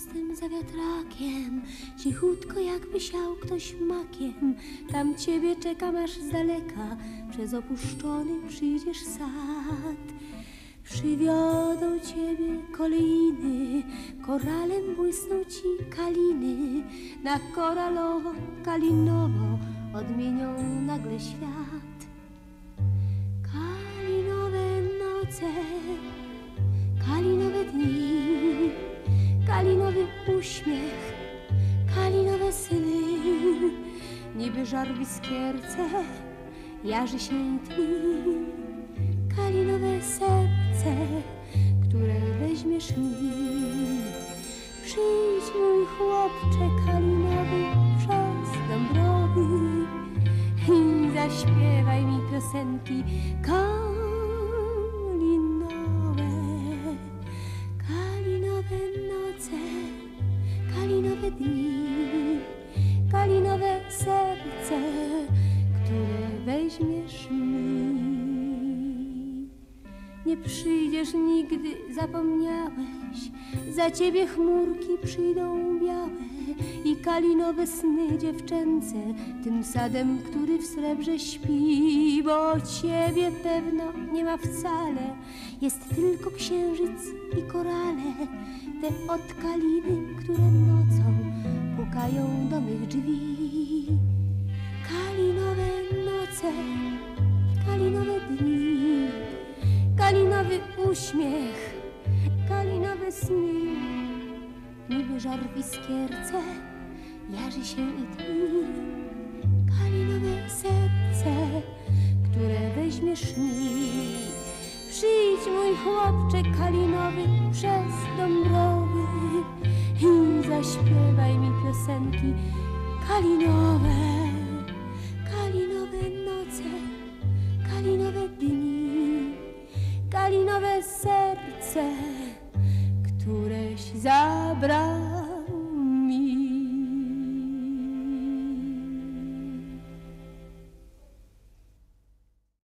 mostem za wiatrakiem, cichutko jakby siał ktoś makiem. Tam ciebie czekam aż z daleka, przez opuszczony przyjdziesz sad. Przywiodą ciebie kolejny, koralem błysną ci kaliny. Na koralowo-kalinowo odmienią nagle świat. Kalinowe noce, kalinowe dni, kalinowy uśmiech, kalinowe sny. Niby żar w iskierce jarzy się i tli. Kalinowe serce, które weźmiesz mi. Przyjdź mój chłopcze kalinowy przez Dąbrowy i zaśpiewaj mi piosenki kalinowe. Kalinowe noce, kalinowe dni, kalinowe serce, które weźmiesz mi. Nie przyjdziesz nigdy, zapomniałeś, za ciebie chmurki przyjdą białe i kalinowe sny dziewczęce, tym sadem, który w srebrze śpi. Bo ciebie pewno nie ma wcale, jest tylko księżyc i korale, te od kaliny, które nocą pukają do mych drzwi. Kalinowe noce, kalinowe dni, kalinowy uśmiech, kalinowe sny. Niby żar w iskierce jarzy się i tli. Kalinowe serce, które weźmiesz mi. Przyjdź mój chłopcze kalinowy przez Dąbrowy i zaśpiewaj mi piosenki kalinowe. Kalinowe noce, kalinowe dni, kalinowe serce, któreś zabrał.